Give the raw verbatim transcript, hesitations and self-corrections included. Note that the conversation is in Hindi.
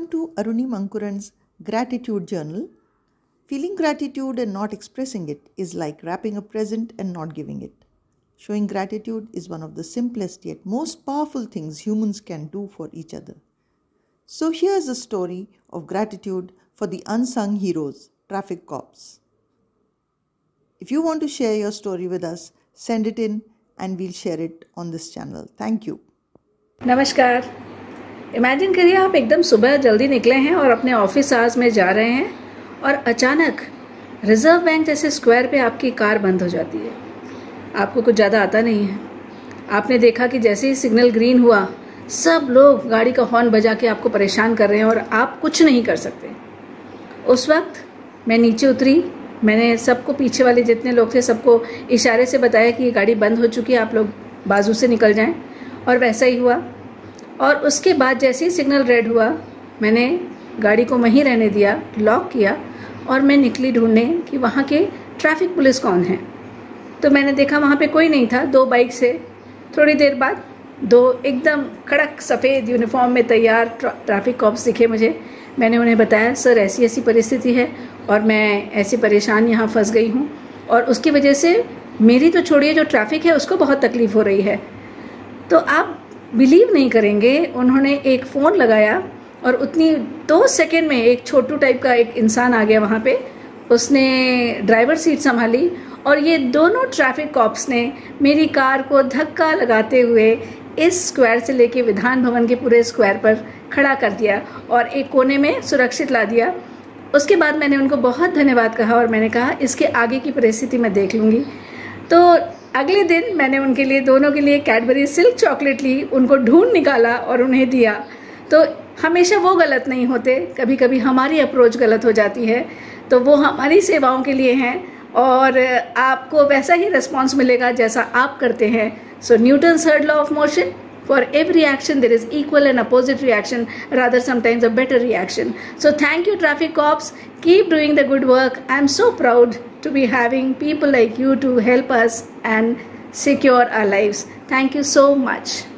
Welcome to Aruni Mankuran's Gratitude Journal. Feeling gratitude and not expressing it is like wrapping a present and not giving it. Showing gratitude is one of the simplest yet most powerful things humans can do for each other. So here's a story of gratitude for the unsung heroes, traffic cops. If you want to share your story with us, send it in and we'll share it on this channel. Thank you. नमस्कार। इमेजिन करिए आप एकदम सुबह जल्दी निकले हैं और अपने ऑफिस आवर्स में जा रहे हैं और अचानक रिजर्व बैंक जैसे स्क्वायर पे आपकी कार बंद हो जाती है। आपको कुछ ज़्यादा आता नहीं है। आपने देखा कि जैसे ही सिग्नल ग्रीन हुआ सब लोग गाड़ी का हॉर्न बजा के आपको परेशान कर रहे हैं और आप कुछ नहीं कर सकते। उस वक्त मैं नीचे उतरी। मैंने सबको, पीछे वाले जितने लोग थे सबको इशारे से बताया कि ये गाड़ी बंद हो चुकी है, आप लोग बाजू से निकल जाएं। और वैसा ही हुआ। और उसके बाद जैसे ही सिग्नल रेड हुआ मैंने गाड़ी को वहीं रहने दिया, लॉक किया और मैं निकली ढूंढने कि वहाँ के ट्रैफिक पुलिस कौन है। तो मैंने देखा वहाँ पे कोई नहीं था। दो बाइक से थोड़ी देर बाद दो एकदम कड़क सफ़ेद यूनिफॉर्म में तैयार ट्रैफिक कॉप्स दिखे मुझे। मैंने उन्हें बताया, सर ऐसी ऐसी परिस्थिति है और मैं ऐसी परेशान यहाँ फंस गई हूँ और उसकी वजह से मेरी तो छोड़िए, जो ट्रैफिक है उसको बहुत तकलीफ़ हो रही है। तो आप बिलीव नहीं करेंगे, उन्होंने एक फ़ोन लगाया और उतनी दो सेकंड में एक छोटू टाइप का एक इंसान आ गया वहाँ पे। उसने ड्राइवर सीट संभाली और ये दोनों ट्रैफिक कॉप्स ने मेरी कार को धक्का लगाते हुए इस स्क्वायर से लेके विधान भवन के पूरे स्क्वायर पर खड़ा कर दिया और एक कोने में सुरक्षित ला दिया। उसके बाद मैंने उनको बहुत धन्यवाद कहा और मैंने कहा इसके आगे की परिस्थिति मैं देख लूँगी। तो अगले दिन मैंने उनके लिए, दोनों के लिए कैडबरी सिल्क चॉकलेट ली, उनको ढूंढ निकाला और उन्हें दिया। तो हमेशा वो गलत नहीं होते, कभी कभी हमारी अप्रोच गलत हो जाती है। तो वो हमारी सेवाओं के लिए हैं और आपको वैसा ही रिस्पॉन्स मिलेगा जैसा आप करते हैं। So Newton's third law of motion, for every action there is equal and opposite reaction, rather sometimes a better reaction. So thank you traffic cops, keep doing the good work. I'm so proud to be having people like you to help us and secure our lives. Thank you so much.